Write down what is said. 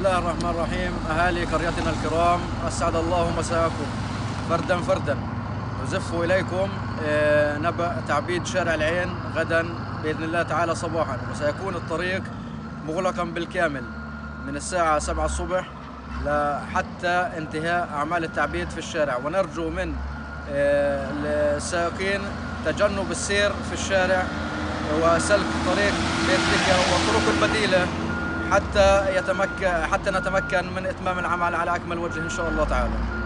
الله الرحمن الرحيم. أهالي قريتنا الكرام، أسعد الله مساءكم. فردا فردا نزف إليكم نبأ تعبيد شارع العين غدا بإذن الله تعالى صباحا، وسيكون الطريق مغلقا بالكامل من الساعة 7 الصبح حتى انتهاء أعمال التعبيد في الشارع. ونرجو من السائقين تجنب السير في الشارع وسلك طريق بيت ليبيا والطرق البديلة حتى نتمكن من إتمام العمل على أكمل وجه إن شاء الله تعالى.